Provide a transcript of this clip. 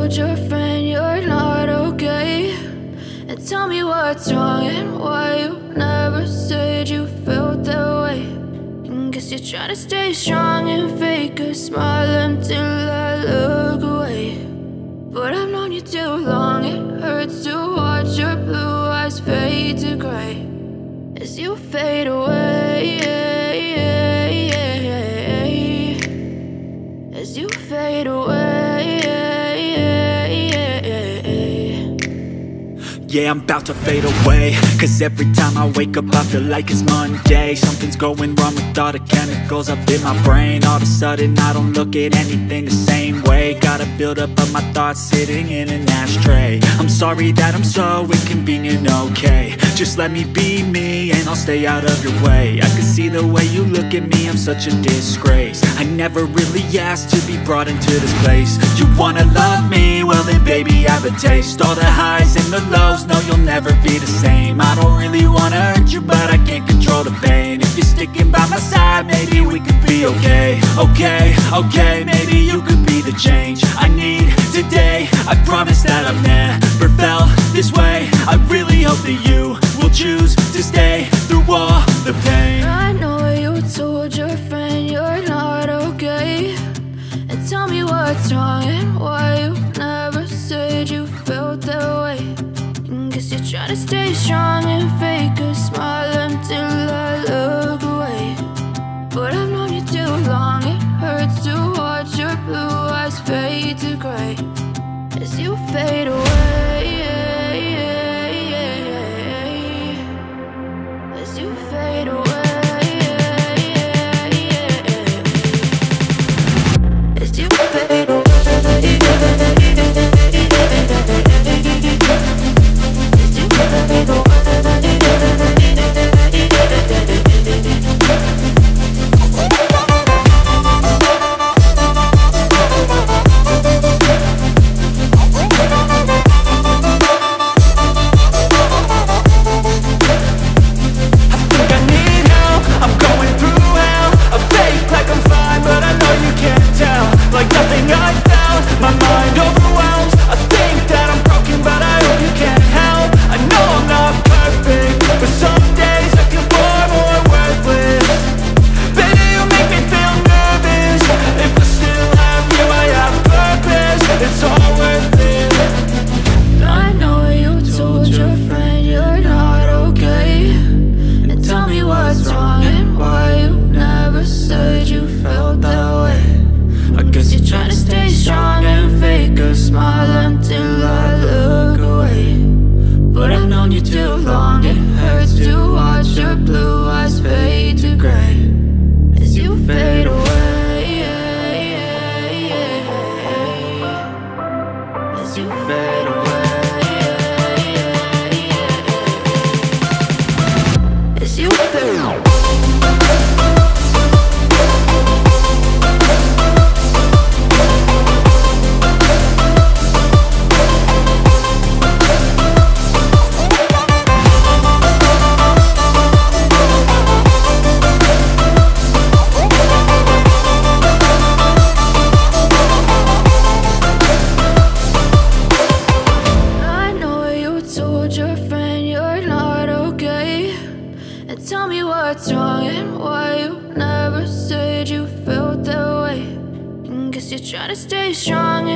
told your friend you're not okay, and tell me what's wrong and why you never said you felt that way. And guess you're trying to stay strong and fake a smile until I look away. But I've known you too long, it hurts to watch your blue eyes fade to gray as you fade away, as you fade away. Yeah, I'm about to fade away, cause every time I wake up I feel like it's Monday. Something's going wrong with all the chemicals up in my brain. All of a sudden I don't look at anything the same way. Got a buildup of my thoughts sitting in an ashtray. I'm sorry that I'm so inconvenient, okay. Just let me be me and I'll stay out of your way. I can see the way you look at me, I'm such a disgrace. I never really asked to be brought into this place. You wanna love me? Well then baby, have a taste. All the highs and the lows, no, you'll never be the same. I don't really wanna hurt you, but I can't control the pain. If you're sticking by my side, maybe we could be okay. Okay, maybe you could be the change I need today. I promise that I've never felt this way. I really hope that you will choose to stay through all the pain. I know you told your friend you're not okay, and tell me what's wrong and why you never said you felt that way. Guess you're trying to stay strong and fake a smile until I look away. But I've known you too long, it hurts to watch your blue eyes fade to gray as you fade away, as you fade away, as you fade away. Tell me what's wrong and why you never said you felt that way. And guess you're trying to stay strong.